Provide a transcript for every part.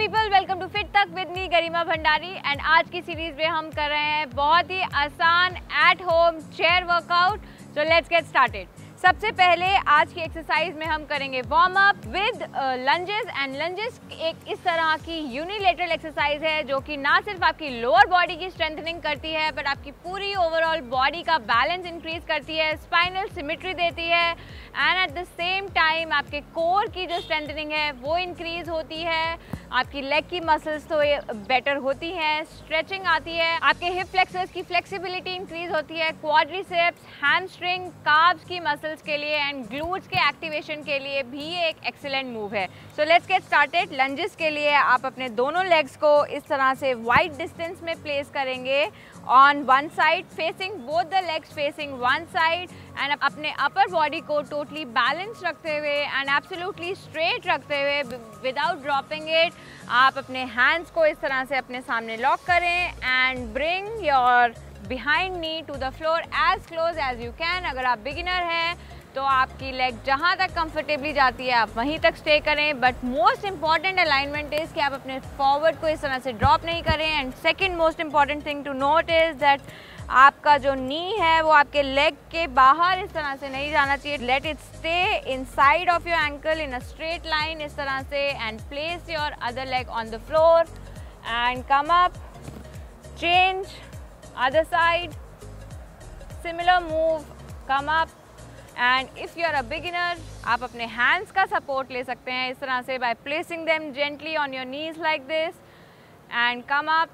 People, welcome to Fit Tak with me Garima Bhandari. And आज की series में हम कर रहे हैं बहुत ही आसान at home chair workout. So let's get started. सबसे पहले आज की एक्सरसाइज में हम करेंगे warm up with lunges. And lunges एक इस तरह की यूनिलेटरल एक्सरसाइज है जो कि ना सिर्फ आपकी लोअर बॉडी की स्ट्रेंथनिंग करती है बट आपकी पूरी ओवरऑल बॉडी का बैलेंस इंक्रीज करती है, स्पाइनल सिमेट्री देती है and at the same time आपके कोर की जो स्ट्रेंथनिंग है वो इंक्रीज होती है, आपकी लेग की मसल्स तो बेटर होती हैं, स्ट्रेचिंग आती है, आपके हिप फ्लेक्सर्स की फ्लेक्सिबिलिटी इंक्रीज होती है, क्वाड्रिसेप्स, हैमस्ट्रिंग, काफ्स की मसल्स के लिए एंड ग्लूट्स के एक्टिवेशन के लिए भी एक एक्सीलेंट मूव है। So let's get started. Lunges के लिए आप अपने दोनों लेग्स को इस तरह से वाइड डिस्टेंस में प्लेस करेंगे on one side, facing both the legs facing one side and अपने upper body को totally balanced रखते हुए and absolutely straight रखते हुए without dropping it, आप अपने hands को इस तरह से अपने सामने lock करें and bring your behind knee to the floor as close as you can। अगर आप beginner हैं तो आपकी लेग जहाँ तक कंफर्टेबली जाती है आप वहीं तक स्टे करें, but most important alignment is कि आप अपने फॉरवर्ड को इस तरह से ड्रॉप नहीं करें। And second most important thing to note is that आपका जो नी है वो आपके लेग के बाहर इस तरह से नहीं जाना चाहिए। Let it stay inside of your ankle in a straight line इस तरह से and place your other leg on the floor and come up, change other side, similar move, come up. And if you are a beginner आप अपने hands का support ले सकते हैं इस तरह से by placing them gently on your knees like this and come up,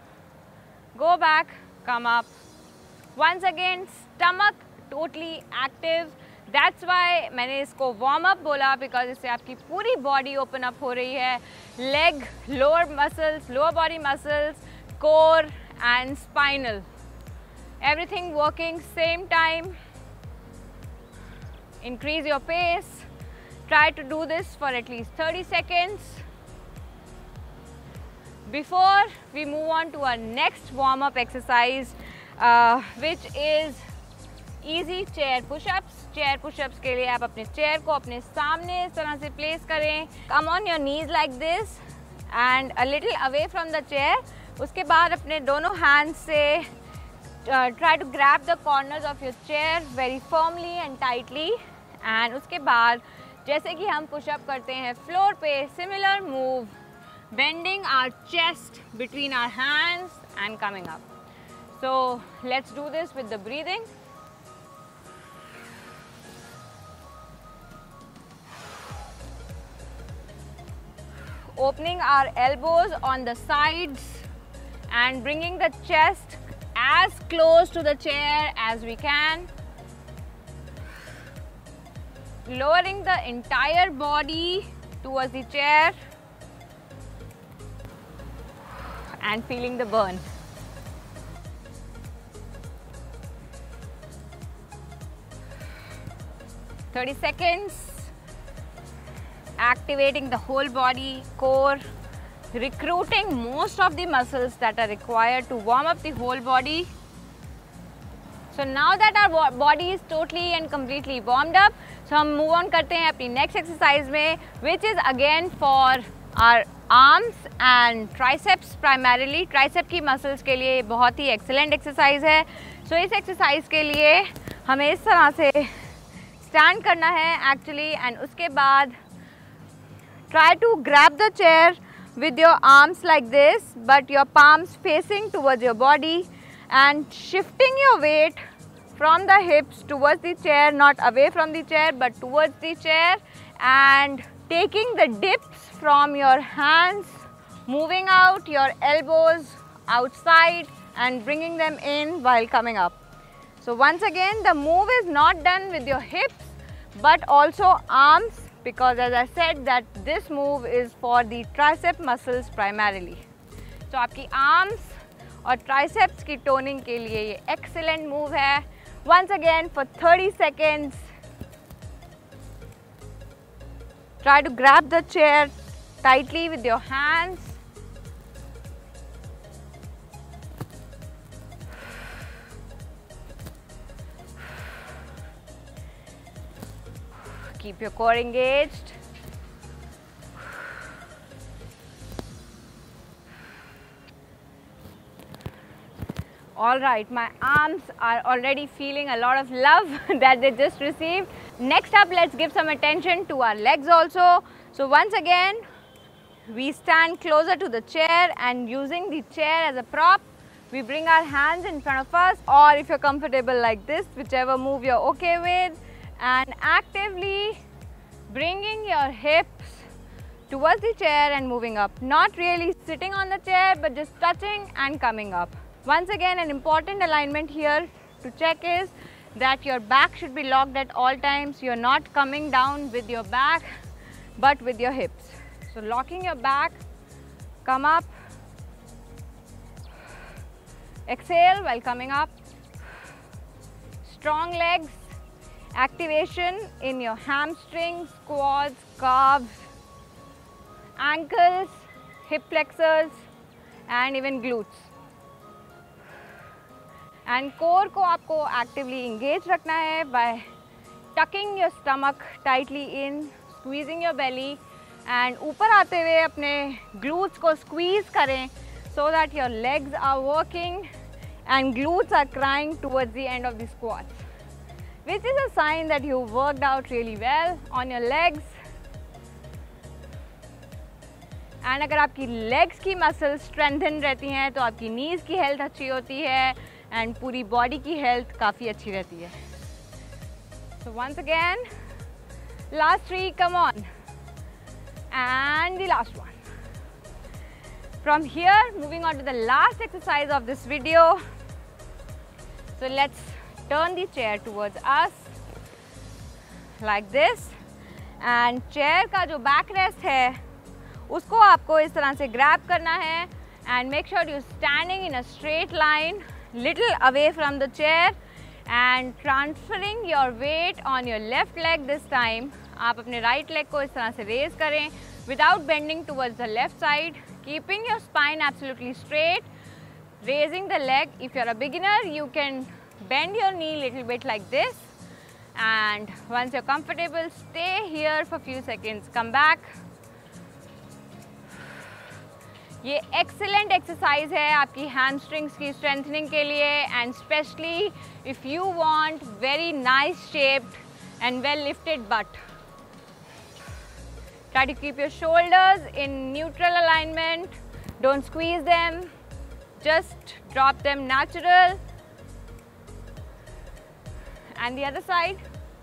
go back, come up once again, stomach totally active. That's why मैंने इसको वार्म अप बोला, बिकॉज इससे आपकी पूरी बॉडी ओपन अप हो रही है। Leg, lower muscles, lower body muscles, core and spinal, everything working same time. Increase your pace. Try to do this for at least 30 seconds. Before we move on to our next warm-up exercise, which is easy chair push-ups. Chair push-ups के लिए आप अपने chair को अपने सामने इस तरह से place करें. Come on your knees like this and a little away from the chair. उसके बाद अपने दोनों hands से try to grab the corners of your chair very firmly and tightly. And उसके बाद जैसे कि हम पुशअप करते हैं फ्लोर पे, similar move, bending our chest between our hands and coming up. So let's do this with the breathing. Opening our elbows on the sides and bringing the chest as close to the chair as we can, lowering the entire body towards the chair and feeling the burn. "30 seconds, activating the whole body, core, recruiting most of the muscles that are required to warm up the whole body." So now that our body is totally and completely warmed up, so हम move on करते हैं अपनी next exercise में, which is again for our arms and triceps primarily. tricep की muscles के लिए बहुत ही excellent exercise है। So इस exercise के लिए हमें इस तरह से stand करना है actually, and उसके बाद try to grab the chair with your arms like this but your palms facing towards your body and shifting your weight from the hips towards the chair, not away from the chair but towards the chair, and taking the dips from your hands, moving out your elbows outside and bringing them in while coming up. So once again the move is not done with your hips but also arms, because as I said that this move is for the tricep muscles primarily. So आपकी arms और triceps की toning के लिए ये excellent move है. Once again for 30 seconds. Try to grab the chair tightly with your hands. Keep your core engaged. All right, my arms are already feeling a lot of love that they just received. Next up, let's give some attention to our legs also. So once again, we stand closer to the chair and using the chair as a prop, we bring our hands in front of us, or if you're comfortable like this, whichever move you're okay with, and actively bringing your hips towards the chair and moving up. Not really sitting on the chair, but just touching and coming up. Once again, an important alignment here to check is that your back should be locked at all times. You're not coming down with your back, but with your hips. So locking your back, come up, exhale while coming up. Strong legs, activation in your hamstrings, quads, calves, ankles, hip flexors, and even glutes. And core को आपको actively engage रखना है by tucking your stomach tightly in, squeezing your belly, and ऊपर आते हुए अपने glutes को squeeze करें so that your legs are working and glutes are crying towards the end of the squats, which is a sign that you worked out really well on your legs. And अगर आपकी legs की muscles strengthen रहती हैं तो आपकी knees की health अच्छी होती है and पूरी body की health काफ़ी अच्छी रहती है. So once again, last 3, come on, and the last one. From here, moving on to the last exercise of this video. So let's turn the chair towards us like this, and chair का जो backrest है उसको आपको इस तरह से grab करना है and make sure you're standing in a straight line, little away from the chair, and transferring your weight on your left leg this time. आप अपने right leg को इस तरह से raise करें without bending towards the left side, keeping your spine absolutely straight, raising the leg. If you're a beginner, you can bend your knee a little bit like this, and once you're comfortable, stay here for a few seconds, come back. ये excellent exercise है आपकी hamstrings की strengthening के लिए, and especially if you want very nice shaped and well lifted butt. Try to keep your shoulders in neutral alignment, don't squeeze them, just drop them natural. And the other side.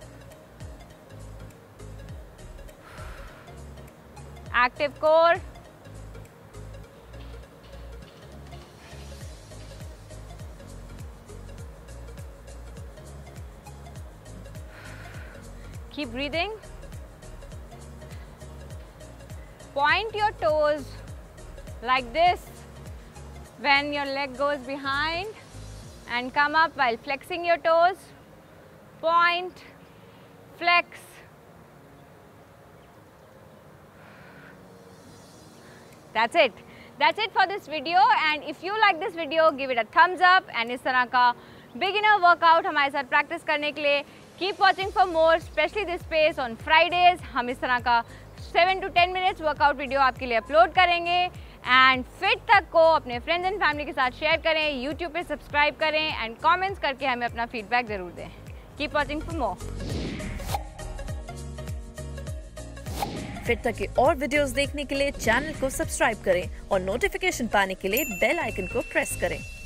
Active core. Keep breathing. Point your toes like this when your leg goes behind, and come up while flexing your toes. Point, flex. That's it. That's it for this video, and if you like this video, give it a thumbs up, and इस तरह का beginner workout हमारे साथ practice करने के लिए keep watching for more, especially this space on Fridays. हम इस तरह का 7 to 10 minutes workout video आपके लिए upload करेंगे, and fit तक को अपने friends and family के साथ share करें, YouTube पे subscribe करें, and comments करके हमें अपना feedback ज़रूर दें. Keep watching for more. Fit Tak के और वीडियोस देखने के लिए चैनल को सब्सक्राइब करें और नोटिफिकेशन पाने के लिए बेल आइकन को प्रेस करें.